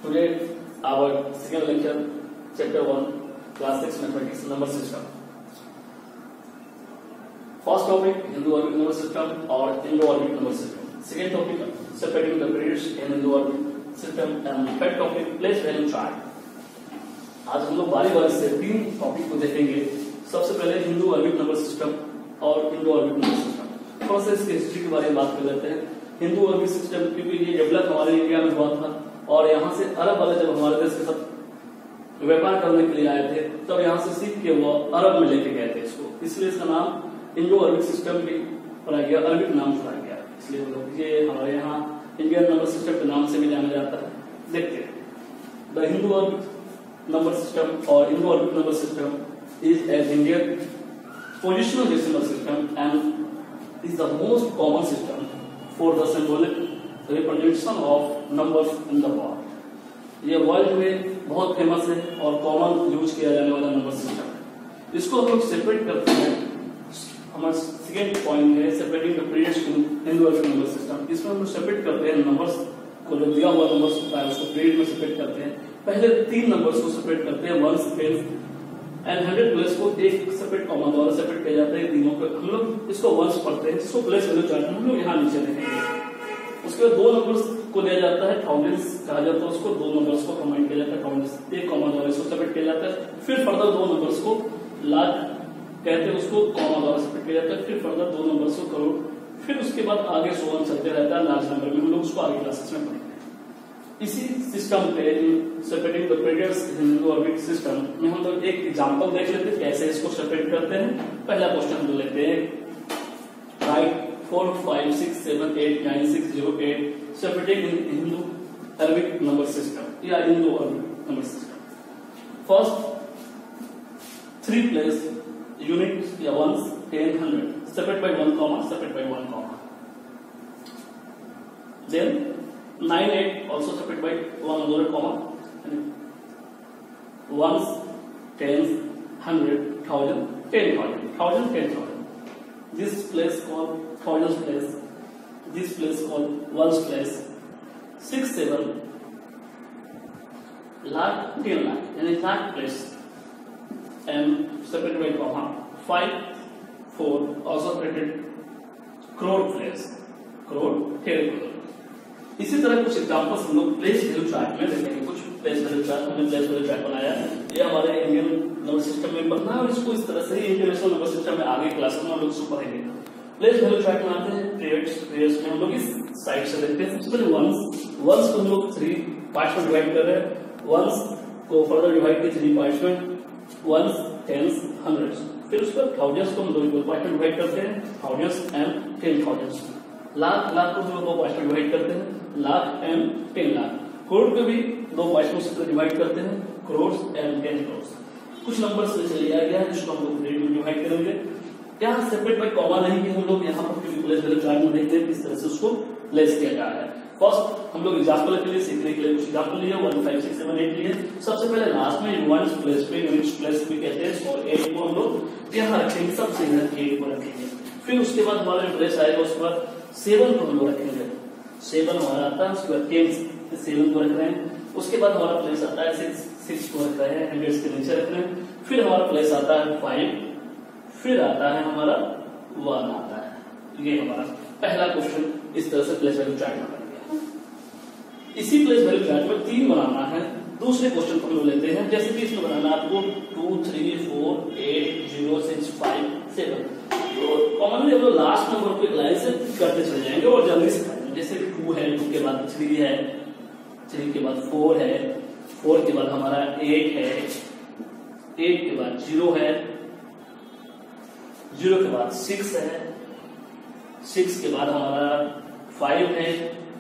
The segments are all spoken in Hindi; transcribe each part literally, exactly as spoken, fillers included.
Today our second lecture, chapter one, class six mathematics, number system. First topic, Hindu-Arabic number system or Indo-Arabic number system. Second topic, separating the periods in Hindu-Arabic system, and third topic, place value chart. आज हम लोग बारी बारी से तीन टॉपिक को देखेंगे. सबसे पहले हिंदू अरबिक नंबर सिस्टम और इंडो अरबिक नंबर सिस्टम. थोड़ा सा इसके हिस्ट्री के बारे में बात कर लेते हैं. हिंदू अरबिक सिस्टम क्योंकि ये डेवलप हमारे इंडिया में हुआ था और यहाँ से अरब वाले जब हमारे देश के साथ व्यापार करने के लिए आए थे तब यहाँ से सीख के वो अरब में लेके गए थे इसको, इसलिए इसका नाम इंडो अरबिक सिस्टम भी पड़ा गया, अरबिक नाम पड़ा गया. इसलिए ये हमारे यहाँ इंडियन नंबर सिस्टम के नाम से भी जाना जाता है. देखते हैं the Hindu Arabic number system or Indo-Arabic number system is an Indian positional decimal system and is the most common system for the symbolic representation of numbers in the world. ये वर्ल्ड में बहुत फेमस है और कॉमन यूज किया जाने वाला नंबर सिस्टम है. इसको हम लोग सेपरेट करते हैं. हमारा सेकेंड पॉइंट है separating the periods to Indo-Arabic number system. इसमें हम लोग सेपरेट करते हैं नंबर्स को, जो दिया हुआ नंबर्स होता है उसको पीरियड में सेपरेट करते हैं. पहले तीन नंबर्स को सेपरेट करते हैं, one, ten and hundred place को एक सेपरेट कॉमा द्वारा सेपरेट किया जाता है. तीनों को हम लोग इसको वंस पढ़ते हैं, जिसको प्लेस वैल्यू चार्ट हम लोग यहाँ नीचे देखेंगे. उसके बाद दो नंबर्स को लिया जाता है, थाउजेंड्स कहा जाता है उसको. दो नंबर्स को कंबाइन किया जाता है, थाउजेंड्स एक कॉमा द्वारा इसको सेपरेट किया जाता है. फिर फर्दर दो नंबर्स को लाख कहते हैं, उसको कॉमा द्वारा सेपरेट किया जाता है. फिर फर्दर दो नंबर्स को करोड़. फिर उसके बाद आगे सो वन चलते रहता है लार्ज नंबर में. हम लोग उसको आगे क्लासेस में पढ़ेंगे. इसी सिस्टम पे separating the periods in Hindu Arabic system में हम लोग एक एग्जांपल देख लेते हैं कैसे इसको सेपरेट करते हैं. पहला क्वेश्चन हम लेते हैं. Write four five six seven eight nine six zero eight separating in Hindu Arabic number system या Indo Arabic number system. First three place unit या ones, ten, hundred separate by one comma, separate by one comma. Then nine, eight also separate by one dollar comma. Ones, tens, hundred, thousand, ten thousand, thousand, ten thousand. This place called thousands place. This place called ones place. Six, seven, lakh, ten lakh, and lakh place. And separate by comma. Five, four also separated. Crore place. Crore, ten crore. इसी तरह कुछ एग्जांपल्स हम लोग प्लेस वैल्यू चार्ट में देखेंगे. कुछ प्लेस वैल्यू चार्ट हमने प्लेस वैल्यू चार्ट बनाया है. ये हमारे इंडियन नंबर सिस्टम में बनना है और इसको इस तरह से ही इंटरनेशनल नंबर सिस्टम में आगे क्लास में हम लोग इसको पढ़ेंगे. प्लेस वैल्यू चार्ट बनाते हैं. पीरियड्स पीरियड्स में हम लोग इस साइड से देखते हैं. सबसे पहले वंस वंस को हम लोग थ्री पार्ट्स में डिवाइड कर रहे हैं. वंस को फर्दर डिवाइड किए थ्री पार्ट्स में. Ones, tens, hundreds. फिर उसके बाद थाउजेंड्स को हम दो इक्वल पार्ट में डिवाइड करते हैं. Thousands and ten thousands. Lakh lakh को हम लोग दो पार्ट में डिवाइड करते हैं. Lakh and ten lakh. करोड़ को भी दो पार्ट में डिवाइड करते हैं. Crore and ten crore. कुछ नंबर से लिया गया है जिसको हम लोग में डिवाइड करेंगे. यहाँ सेपरेट बाय कॉमा नहीं है. हम लोग यहाँ पर प्लेस वैल्यू चार्ट में देखते हैं किस तरह से उसको प्लेस किया जा रहा है. फर्स्ट हम लोग एग्जाम्पल के लिए सीखने के लिए कुछ एग्जाम्पल लिए. One five six seven eight लिए. सबसे पहले लास्ट में यूनिट्स प्लेस पे यूनिट्स प्लेस भी कहते हैं. और एट को हम लोग यहाँ रखेंगे, सबसे एट को रखेंगे. फिर उसके बाद हमारा जो प्लेस आएगा उसके बाद सेवन को हम लोग रखेंगे. सेवन हमारा आता है. उसके बाद टेन सेवन को रख रहे हैं. उसके बाद हमारा प्लेस आता है सिक्स सिक्स को रख रहे हैं. हंड्रेड के नीचे रख रहे हैं. फिर हमारा प्लेस आता है फाइव. फिर आता है हमारा वन आता है. ये हमारा पहला क्वेश्चन इस तरह से प्लेस वैल्यू चार्ट में बन गया. इसी प्लेस वैल्यू चार्ट में तीन बनाना है. दूसरे क्वेश्चन को हम लोग लेते हैं. जैसे कि इसमें बनाना आपको two three four eight zero six five seven. Commonly हम लोग लास्ट नंबर को एक लाइन से करते चले जाएंगे और जल्दी से करेंगे. जैसे टू है, टू के बाद थ्री है, थ्री के बाद फोर है, फोर के बाद हमारा एट है, एट के बाद जीरो है, जीरो के बाद सिक्स है, सिक्स के बाद हमारा फाइव है,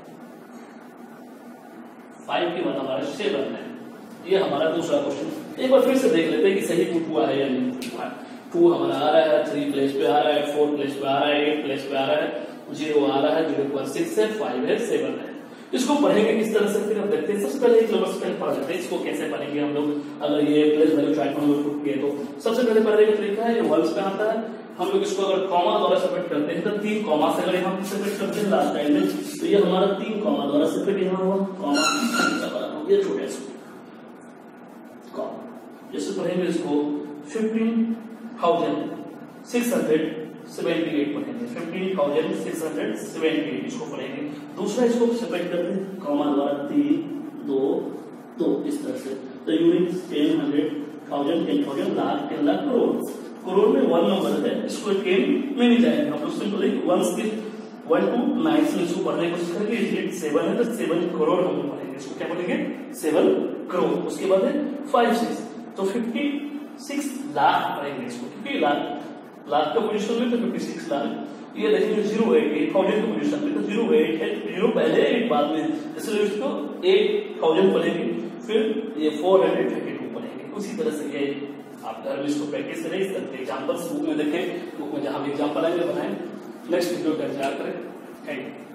फाइव के बाद हमारा सेवन है. ये हमारा दूसरा क्वेश्चन. एक बार फिर से देख लेते हैं कि सही पुट हुआ है या नहीं हुआ. टू हमारा आ रहा है, थ्री प्लेस पे आ रहा है, फोर प्लेस पे आ रहा है, एट प्लेस पे आ रहा है, जीरो आ रहा है, जीरो के बाद सिक्स है, फाइव है, सेवन है. इसको पढ़ेंगे किस तरह से फिर हम देखते हैं. सबसे पहले एक नंबर से पहले पढ़ लेते हैं. इसको कैसे पढ़ेंगे हम लोग अगर ये प्लेस वैल्यू चार्ट में हम लोग पुट किए तो. सबसे पहले पढ़ने का तरीका है ये वंस पे आता है. हम लोग इसको अगर कॉमा द्वारा सेपरेट करते हैं तो तीन कॉमा से अगर हम सेपरेट करते हैं लास्ट टाइम में तो ये हमारा तीन कॉमा द्वारा सेपरेट यहाँ हुआ. कॉमा ये छोटा इसको जैसे पढ़ेंगे इसको fifteen thousand six hundred seventy eight पढ़ेंगे, fifteen thousand six hundred seventy eight इसको पढ़ेंगे। दूसरा इसको सेपरेट करते हैं कॉमा द्वारा, तीन दो दो इस तरह से। तो unit ten hundred thousand ten thousand lakh ten lakh crore. Crore में वन नंबर है, इसको टेन में नहीं जाएंगे हम लोग, सिंपल वन के वन टू नाइन से इसको पढ़ने की कोशिश करेंगे। इसलिए सेवन है तो सेवन करोड़ हम लोग पढ़ेंगे, इसको क्या पढ़ेंगे सेवन करोड़। उसके बाद है फाइव सिक्स तो फिफ्टी सिक्स लाख पढ़ेंगे इसको, क्योंकि लाख लाख का पोजीशन में तो फिफ्टी सिक्स लाख। ये देखेंगे जीरो एट एट थाउजेंड का पोजीशन में तो जीरो एट है, जीरो पहले एट बाद में, इसलिए इसको एट थाउजेंड पढ़ेंगे, फिर ये फोर हंड्रेड थर्टी टू पढ़ेंगे। उसी तरह से ये आप घर में इसको प्रैक्टिस करें, इस तरह के एग्जाम्पल्स बुक में देखें, बुक में जहां भी एग्जाम्पल आएंगे बनाएं। नेक्स्ट वीडियो का इंतजार करें। Thank you.